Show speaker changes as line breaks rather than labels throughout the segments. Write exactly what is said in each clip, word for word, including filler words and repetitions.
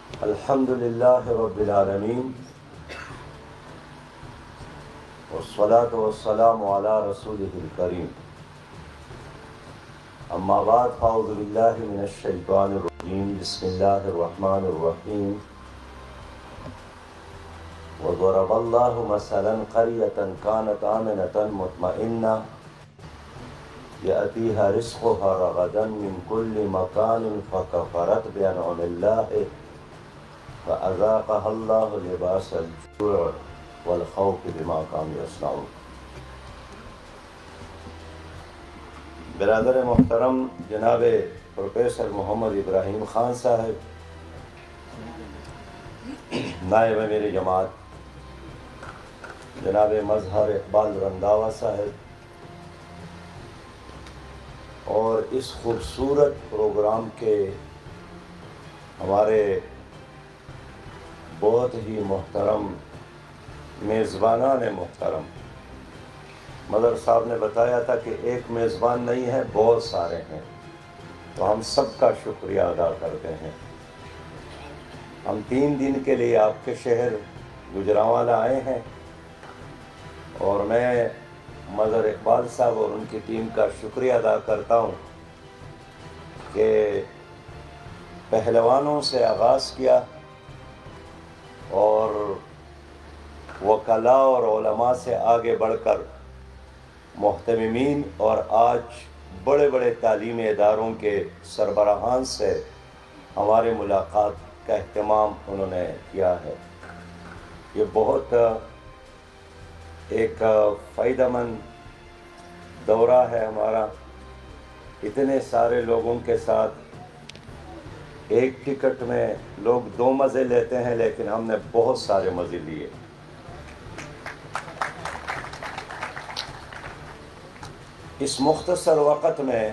الحمد للہ رب العالمین والصلاة والسلام علی رسولہ الکریم اما بعد فاعوذ باللہ من الشیطان الرجیم بسم اللہ الرحمن الرحیم وضرب اللہ مثلا قریة كانت آمنة مطمئنة یأتیها رزقها رغدا من كل مکان فکفرت بانعم اللہ فأذاقها الله لباس الجوع والخوف بما كانوا يصنعون۔ برادر محترم جناب پروفیسر محمد ابراہیم خان صاحب، نائب امیر جماعت جناب مظہر اقبال رنداوا صاحب، اور اس خوبصورت پروگرام کے ہمارے بہت ہی محترم میزبانان محترم، مدر صاحب نے بتایا تھا کہ ایک میزبان نہیں ہے، بہت سارے ہیں، تو ہم سب کا شکریہ ادا کرتے ہیں۔ ہم تین دن کے لیے آپ کے شہر گجرانوالہ آئے ہیں، اور میں مدر اقبال صاحب اور ان کی ٹیم کا شکریہ ادا کرتا ہوں کہ پہلوانوں سے آغاز کیا اور وکلاء اور علماء سے آگے بڑھ کر محتممین اور آج بڑے بڑے تعلیمی اداروں کے سربراہان سے ہمارے ملاقات کا اہتمام انہوں نے کیا ہے۔ یہ بہت ایک فائدہ مند دورہ ہے ہمارا، اتنے سارے لوگوں کے ساتھ ایک ٹکٹ میں لوگ دو مزے لیتے ہیں، لیکن ہم نے بہت سارے مزے لیے۔ اس مختصر وقت میں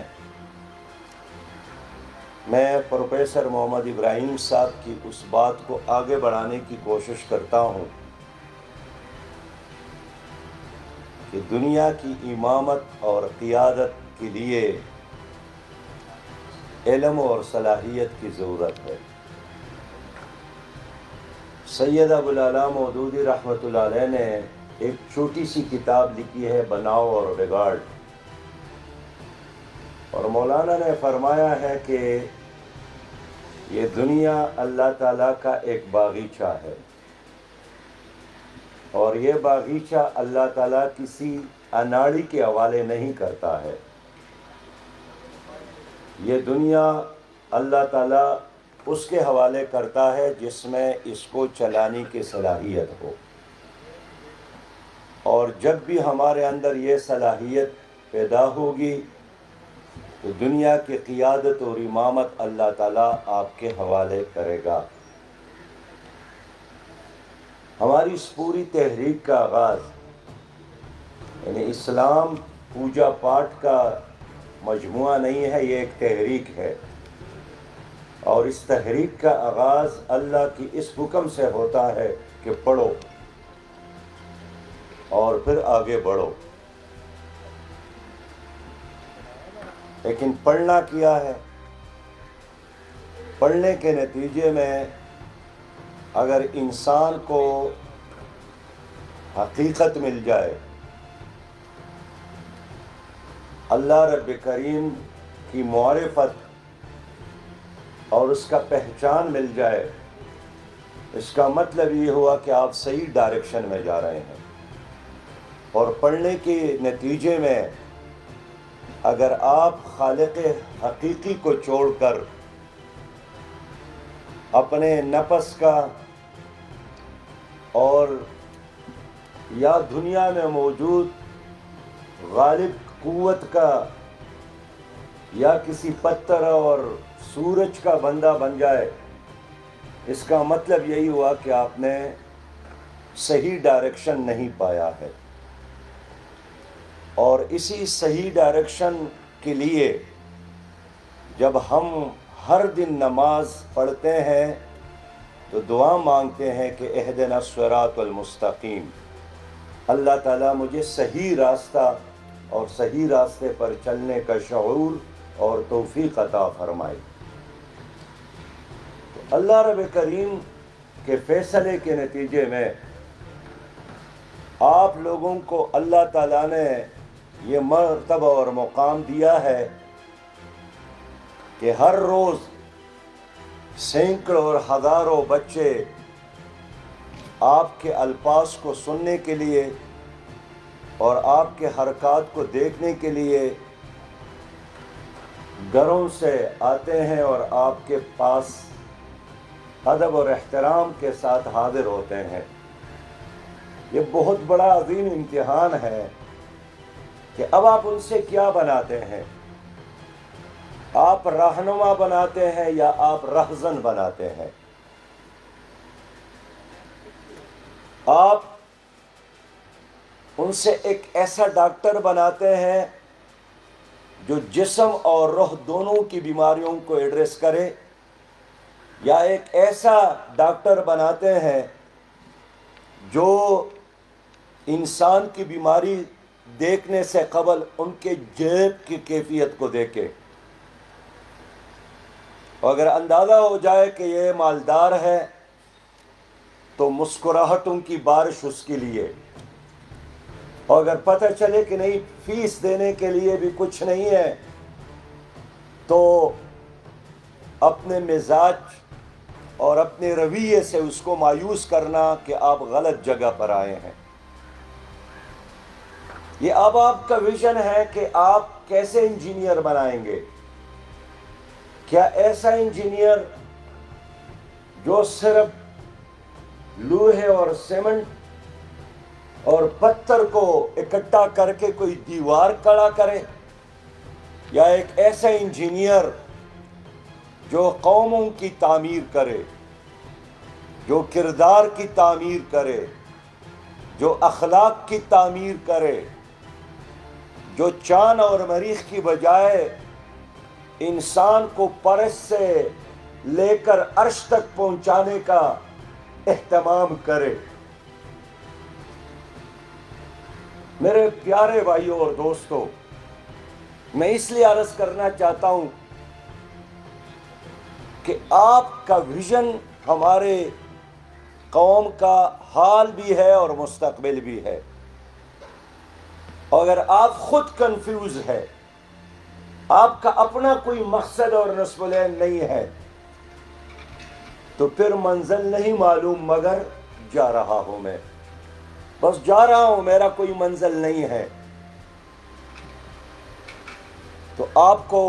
میں پروفیسر محمد ابراہیم صاحب کی اس بات کو آگے بڑھانے کی کوشش کرتا ہوں کہ دنیا کی امامت اور قیادت کے لیے علم اور صلاحیت کی ضرورت ہے۔ سید ابوالعلا مودودی رحمۃ اللہ علیہ نے ایک چھوٹی سی کتاب لکھی ہے، بناؤ اور بگاڑ، اور مولانا نے فرمایا ہے کہ یہ دنیا اللہ تعالیٰ کا ایک باغیچہ ہے، اور یہ باغیچہ اللہ تعالیٰ کسی اناڑی کے حوالے نہیں کرتا ہے۔ یہ دنیا اللہ تعالیٰ اس کے حوالے کرتا ہے جس میں اس کو چلانے کی صلاحیت ہو، اور جب بھی ہمارے اندر یہ صلاحیت پیدا ہوگی تو دنیا کی قیادت اور امامت اللہ تعالیٰ آپ کے حوالے کرے گا۔ ہماری اس پوری تحریک کا آغاز، یعنی اسلام پوجا پاٹ کا مجموعہ نہیں ہے، یہ ایک تحریک ہے، اور اس تحریک کا آغاز اللہ کی اس حکم سے ہوتا ہے کہ پڑھو اور پھر آگے بڑھو۔ لیکن پڑھنا کیا ہے؟ پڑھنے کے نتیجے میں اگر انسان کو حقیقت مل جائے، اللہ رب کریم کی معرفت اور اس کا پہچان مل جائے، اس کا مطلب یہ ہوا کہ آپ صحیح ڈائریکشن میں جا رہے ہیں۔ اور پڑھنے کے نتیجے میں اگر آپ خالق حقیقی کو چھوڑ کر اپنے نفس کا اور یا دنیا میں موجود غالب قوت کا یا کسی پتھر اور سورج کا بندہ بن جائے، اس کا مطلب یہی ہوا کہ آپ نے صحیح ڈائریکشن نہیں پایا ہے۔ اور اسی صحیح ڈائریکشن کے لیے جب ہم ہر دن نماز پڑھتے ہیں تو دعا مانگتے ہیں کہ اہدنا الصراط المستقیم، اللہ تعالیٰ مجھے صحیح راستہ اور صحیح راستے پر چلنے کا شعور اور توفیق عطا فرمائے۔ تو اللہ رب کریم کے فیصلے کے نتیجے میں آپ لوگوں کو اللہ تعالیٰ نے یہ مرتبہ اور مقام دیا ہے کہ ہر روز سینکڑوں اور ہزاروں بچے آپ کے الفاظ کو سننے کے لیے اور آپ کے حرکات کو دیکھنے کے لیے گھروں سے آتے ہیں اور آپ کے پاس ادب اور احترام کے ساتھ حاضر ہوتے ہیں۔ یہ بہت بڑا عظیم امتحان ہے کہ اب آپ ان سے کیا بناتے ہیں؟ آپ رہنما بناتے ہیں یا آپ رہزن بناتے ہیں؟ آپ ان سے ایک ایسا ڈاکٹر بناتے ہیں جو جسم اور روح دونوں کی بیماریوں کو ایڈریس کرے، یا ایک ایسا ڈاکٹر بناتے ہیں جو انسان کی بیماری دیکھنے سے قبل ان کے جیب کی کیفیت کو دیکھے، اور اگر اندازہ ہو جائے کہ یہ مالدار ہے تو مسکراہٹوں کی بارش اس کے لیے، اور اگر پتہ چلے کہ نہیں فیس دینے کے لیے بھی کچھ نہیں ہے تو اپنے مزاج اور اپنے رویے سے اس کو مایوس کرنا کہ آپ غلط جگہ پر آئے ہیں۔ یہ اب آپ کا ویژن ہے کہ آپ کیسے انجینئر بنائیں گے؟ کیا ایسا انجینئر جو صرف لوہے اور سیمنٹ اور پتھر کو اکٹھا کر کے کوئی دیوار کھڑا کرے، یا ایک ایسا انجینئر جو قوموں کی تعمیر کرے، جو کردار کی تعمیر کرے، جو اخلاق کی تعمیر کرے، جو چاند اور مریخ کی بجائے انسان کو پرش سے لے کر عرش تک پہنچانے کا اہتمام کرے؟ میرے پیارے بھائیوں اور دوستوں، میں اس لیے عرض کرنا چاہتا ہوں کہ آپ کا ویژن ہمارے قوم کا حال بھی ہے اور مستقبل بھی ہے، اور اگر آپ خود کنفیوز ہے، آپ کا اپنا کوئی مقصد اور نصب العین نہیں ہے، تو پھر منزل نہیں معلوم مگر جا رہا ہوں میں، بس جا رہا ہوں، میرا کوئی منزل نہیں ہے۔ تو آپ کو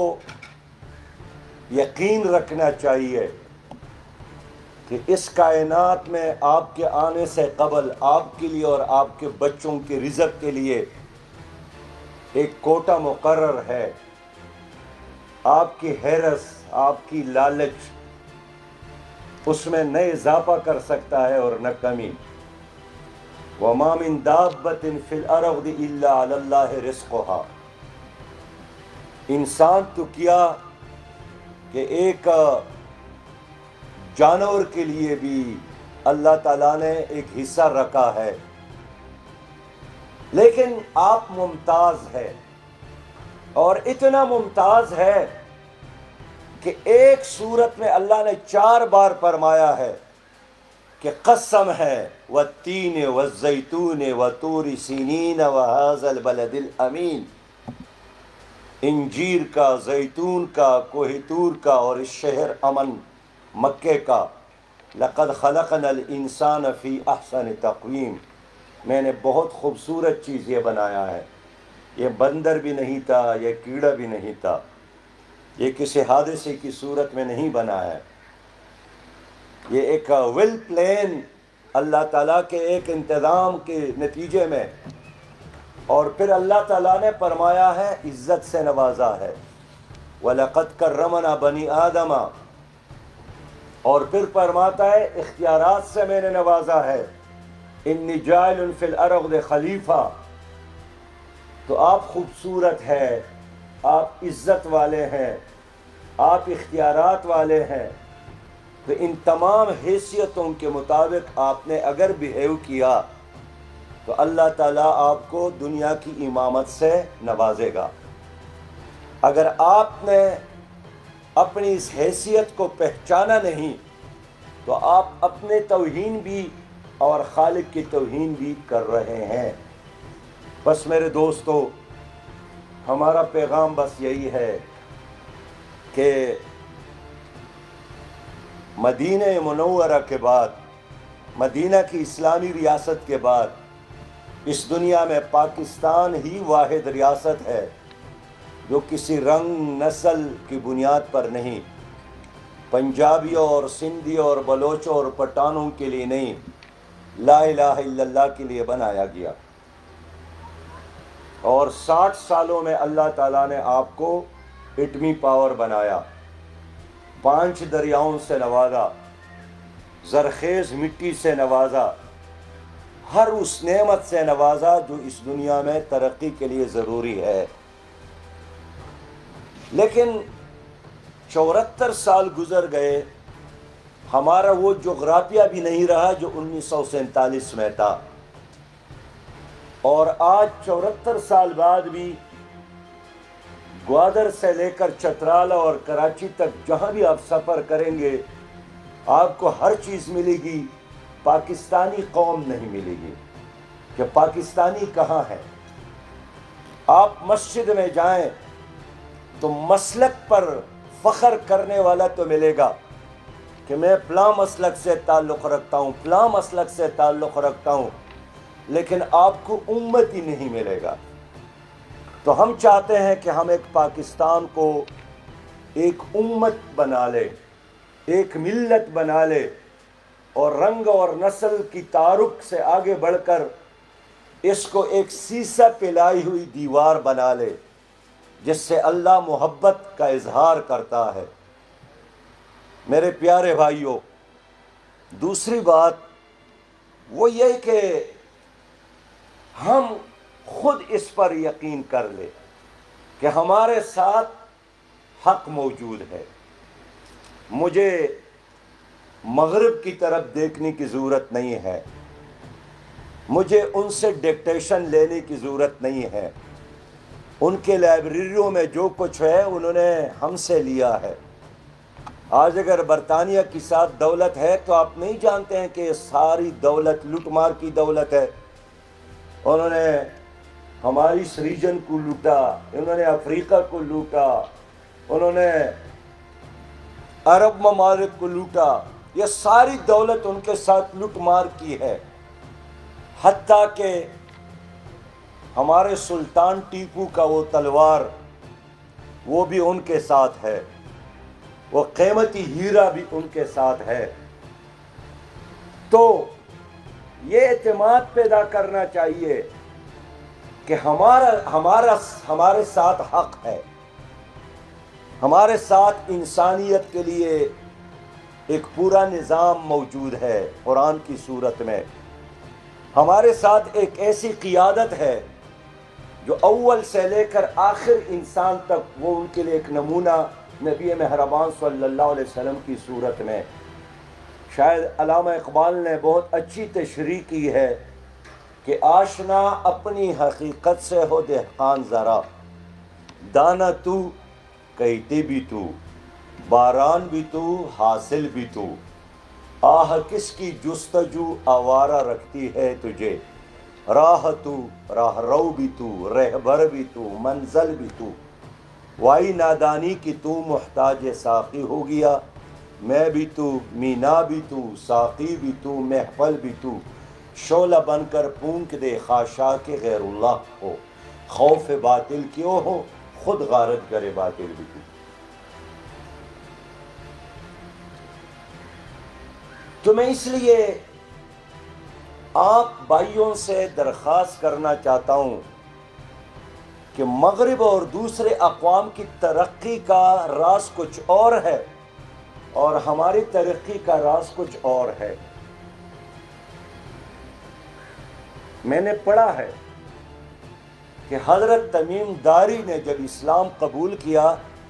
یقین رکھنا چاہیے کہ اس کائنات میں آپ کے آنے سے قبل آپ کے لیے اور آپ کے بچوں کے رزق کے لیے ایک کوٹہ مقرر ہے۔ آپ کی حرص، آپ کی لالچ اس میں نہ اضافہ کر سکتا ہے اور نہ کمی۔ وَمَا مِن دَابَّةٍ فِي الْأَرْضِ إِلَّا عَلَى اللَّهِ رِزْقُهَا۔ انسان تو کیا کہ ایک جانور کے لیے بھی اللہ تعالیٰ نے ایک حصہ رکھا ہے، لیکن آپ ممتاز ہے، اور اتنا ممتاز ہے کہ ایک صورت میں اللہ نے چار بار فرمایا ہے کہ قسم ہے والتین والزیتون وطور سینین وہذا البلد الامین، انجیر کا، زیتون کا، کوہ طور کا اور اس شہر امن مکے کا۔ لقد خلقنا الانسان فی احسن تقویم، میں نے بہت خوبصورت چیز یہ بنایا ہے، یہ بندر بھی نہیں تھا، یہ کیڑا بھی نہیں تھا، یہ کسی حادثے کی صورت میں نہیں بنا ہے، یہ ایک ویل پلین اللہ تعالیٰ کے ایک انتظام کے نتیجے میں۔ اور پھر اللہ تعالیٰ نے فرمایا ہے عزت سے نوازا ہے، وَلَقَدْ كَرَّمْنَا بَنِي آدَمَ، اور پھر فرماتا ہے اختیارات سے میں نے نوازا ہے، اِنِّي جَاعِلٌ فِي الْأَرْضِ خلیفہ۔ تو آپ خوبصورت ہیں، آپ عزت والے ہیں، آپ اختیارات والے ہیں، تو ان تمام حیثیتوں کے مطابق آپ نے اگر بیہیو کیا تو اللہ تعالیٰ آپ کو دنیا کی امامت سے نوازے گا۔ اگر آپ نے اپنی اس حیثیت کو پہچانا نہیں تو آپ اپنے توہین بھی اور خالق کی توہین بھی کر رہے ہیں۔ بس میرے دوستو، ہمارا پیغام بس یہی ہے کہ مدینہ منورہ کے بعد، مدینہ کی اسلامی ریاست کے بعد، اس دنیا میں پاکستان ہی واحد ریاست ہے جو کسی رنگ نسل کی بنیاد پر نہیں، پنجابیوں اور سندھیوں اور بلوچوں اور پٹھانوں کے لیے نہیں، لا الہ الا اللہ کے لیے بنایا گیا۔ اور ساٹھ سالوں میں اللہ تعالیٰ نے آپ کو ایٹمی پاور بنایا، پانچ دریاؤں سے نوازا، زرخیز مٹی سے نوازا، ہر اس نعمت سے نوازا جو اس دنیا میں ترقی کے لیے ضروری ہے۔ لیکن چورہتر سال گزر گئے، ہمارا وہ جغرافیہ بھی نہیں رہا جو انیس سو سینتالیس میں تھا، اور آج چورہتر سال بعد بھی گوادر سے لے کر چترال اور کراچی تک جہاں بھی آپ سفر کریں گے آپ کو ہر چیز ملے گی، پاکستانی قوم نہیں ملے گی کہ پاکستانی کہاں ہے۔ آپ مسجد میں جائیں تو مسلک پر فخر کرنے والا تو ملے گا کہ میں فلاں مسلک سے تعلق رکھتا ہوں، فلاں مسلک سے تعلق رکھتا ہوں، لیکن آپ کو امت ہی نہیں ملے گا۔ تو ہم چاہتے ہیں کہ ہم ایک پاکستان کو ایک امت بنا لے، ایک ملت بنا لے، اور رنگ اور نسل کی تعارف سے آگے بڑھ کر اس کو ایک سیسہ پلائی ہوئی دیوار بنا لے جس سے اللہ محبت کا اظہار کرتا ہے۔ میرے پیارے بھائیوں، دوسری بات وہ یہ کہ ہم خود اس پر یقین کر لیں کہ ہمارے ساتھ حق موجود ہے۔ مجھے مغرب کی طرف دیکھنے کی ضرورت نہیں ہے، مجھے ان سے ڈکٹیشن لینے کی ضرورت نہیں ہے۔ ان کے لائبریریوں میں جو کچھ ہے انہوں نے ہم سے لیا ہے۔ آج اگر برطانیہ کے ساتھ دولت ہے تو آپ نہیں جانتے ہیں کہ یہ ساری دولت لوٹ مار کی دولت ہے۔ انہوں نے ہماری اس ریجن کو لوٹا، انہوں نے افریقہ کو لوٹا، انہوں نے عرب ممالک کو لوٹا، یہ ساری دولت ان کے ساتھ لوٹ مار کی ہے۔ حتیٰ کہ ہمارے سلطان ٹیپو کا وہ تلوار وہ بھی ان کے ساتھ ہے، وہ قیمتی ہیرا بھی ان کے ساتھ ہے۔ تو یہ اعتماد پیدا کرنا چاہیے کہ ہمارا ہمارا ہمارے ساتھ حق ہے، ہمارے ساتھ انسانیت کے لیے ایک پورا نظام موجود ہے قرآن کی صورت میں۔ ہمارے ساتھ ایک ایسی قیادت ہے جو اول سے لے کر آخر انسان تک وہ ان کے لیے ایک نمونہ نبی مہربان صلی اللہ علیہ وسلم کی صورت میں۔ شاید علامہ اقبال نے بہت اچھی تشریح کی ہے کہ آشنا اپنی حقیقت سے ہو دہقان ذرا، دانا تو کہتے بھی تو، باران بھی تو حاصل بھی تو، آہ کس کی جستجو آوارہ رکھتی ہے تجھے، راہ تو راہ رو بھی تو، رہبر بھی تو، منزل بھی تو، وائی نادانی کی تو محتاج ساقی ہو گیا، میں بھی تو مینا بھی تو، ساقی بھی تو، محفل بھی تو، شعلہ بن کر پونک دے خاشاک غیر اللہ ہو، خوف باطل کیوں ہو، خود غارت کرے باطل بھی تو۔ تو میں اس لیے آپ بھائیوں سے درخواست کرنا چاہتا ہوں کہ مغرب اور دوسرے اقوام کی ترقی کا راز کچھ اور ہے اور ہماری ترقی کا راز کچھ اور ہے۔ میں نے پڑھا ہے کہ حضرت تمیم داری نے جب اسلام قبول کیا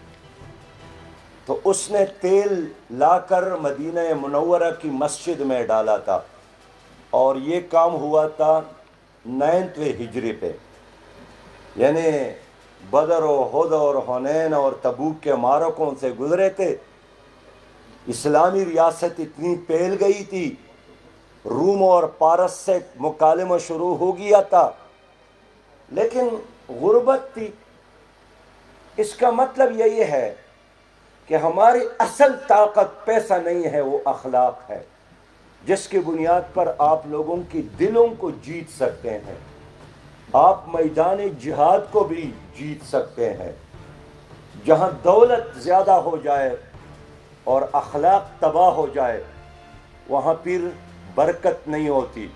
تو اس نے تیل لا کر مدینہ منورہ کی مسجد میں ڈالا تھا، اور یہ کام ہوا تھا نائنتویں ہجری پہ، یعنی بدر و احد اور حنین اور تبوک کے معرکوں سے گزرے تھے، اسلامی ریاست اتنی پھیل گئی تھی، روم اور پارس سے مکالمہ شروع ہو گیا تھا، لیکن غربت تھی۔ اس کا مطلب یہی ہے کہ ہماری اصل طاقت پیسہ نہیں ہے، وہ اخلاق ہے، جس کی بنیاد پر آپ لوگوں کی دلوں کو جیت سکتے ہیں، آپ میدان جہاد کو بھی جیت سکتے ہیں۔ جہاں دولت زیادہ ہو جائے اور اخلاق تباہ ہو جائے، وہاں پھر برکت نہیں ہوتی۔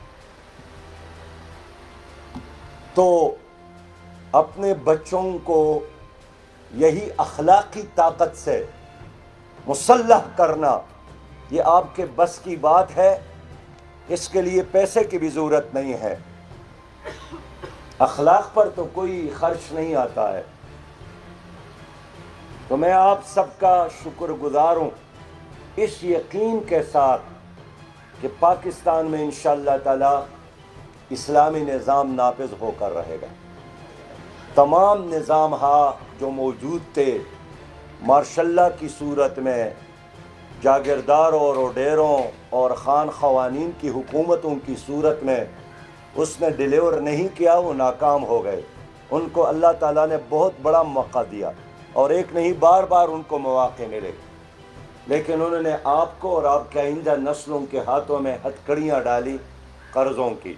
تو اپنے بچوں کو یہی اخلاقی طاقت سے مسلح کرنا، یہ آپ کے بس کی بات ہے، اس کے لیے پیسے کی بھی ضرورت نہیں ہے، اخلاق پر تو کوئی خرچ نہیں آتا ہے۔ تو میں آپ سب کا شکر گزار ہوں، اس یقین کے ساتھ کہ پاکستان میں انشاءاللہ تعالی اسلامی نظام نافذ ہو کر رہے گا۔ تمام نظام ہاں جو موجود تھے مارشاء اللہ کی صورت میں، جاگیردار اور وڈیروں اور خان خوانین کی حکومتوں کی صورت میں اس نے ڈیلیور نہیں کیا، وہ ناکام ہو گئے۔ ان کو اللہ تعالیٰ نے بہت بڑا موقع دیا، اور ایک نہیں بار بار ان کو مواقع ملے، لیکن انہوں نے آپ کو اور آپ کے آئندہ نسلوں کے ہاتھوں میں ہتھکڑیاں ڈالی قرضوں کی۔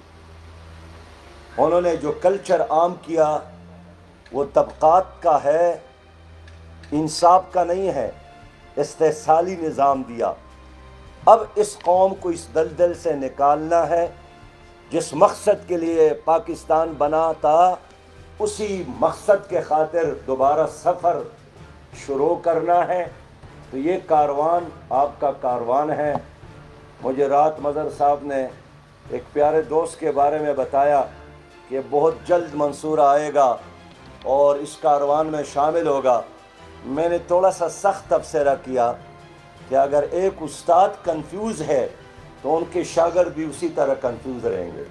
انہوں نے جو کلچر عام کیا وہ طبقات کا ہے، انصاف کا نہیں ہے، استحصالی نظام دیا۔ اب اس قوم کو اس دلدل سے نکالنا ہے، جس مقصد کے لیے پاکستان بنا تھا، اسی مقصد کے خاطر دوبارہ سفر شروع کرنا ہے۔ تو یہ کاروان آپ کا کاروان ہے۔ مجھے رات مظہر صاحب نے ایک پیارے دوست کے بارے میں بتایا کہ بہت جلد منصور آئے گا اور اس کاروان میں شامل ہوگا۔ میں نے تھوڑا سا سخت تبصرہ کیا کہ اگر ایک استاد کنفیوز ہے تو ان کے شاگرد بھی اسی طرح کنفیوز رہیں گے۔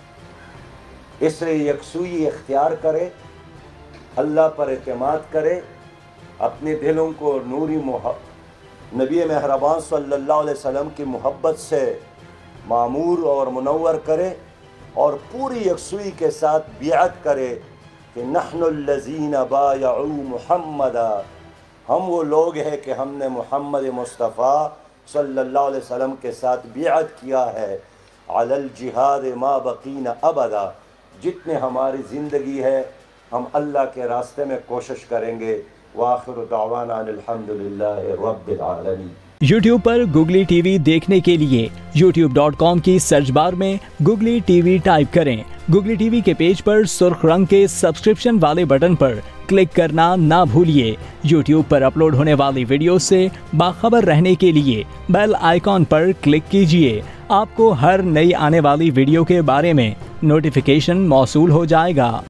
اس لیے یکسوئی اختیار کرے، اللہ پر اعتماد کرے، اپنے دلوں کو نوری محب نبی مہربان صلی اللہ علیہ وسلم کی محبت سے معمور اور منور کرے، اور پوری یکسوئی کے ساتھ بیعت کرے کہ نحن الذین بایعوا محمدا، ہم وہ لوگ ہیں کہ ہم نے محمد مصطفیٰ صلی اللہ علیہ وسلم کے ساتھ بیعت کیا ہے، علی الجہاد ما بقینا ابدا، جتنے ہماری زندگی ہے ہم اللہ کے راستے میں کوشش کریں گے۔ وآخر دعوانا ان الحمدللہ رب العالمین۔
یوٹیوب پر گوگلی ٹی وی دیکھنے کے لیے یوٹیوب ڈاٹ کام کی سرچ بار میں گوگلی ٹی وی ٹائپ کریں۔ گوگلی ٹی وی کے پیج پر سرخ رنگ کے سبسکرپشن والے بٹن پر کلک کرنا نہ بھولیے۔ یوٹیوب پر اپلوڈ ہونے والی ویڈیو سے باخبر رہنے کے لیے بیل آئیکن پر کلک کیجیے۔ آپ کو ہر نئی آنے والی ویڈیو کے بارے میں نوٹیفیکیشن موصول ہو جائے گا۔